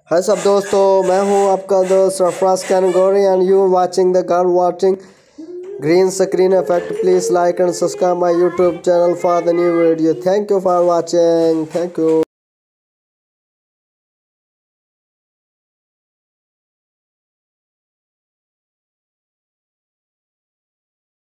हाय सब दोस्तों, मैं हूं आपका दोस्त Sarfaraz Kangori and you watching the girl watching green screen effect. Please like and subscribe my YouTube channel for the new video. Thank you for watching. Thank you.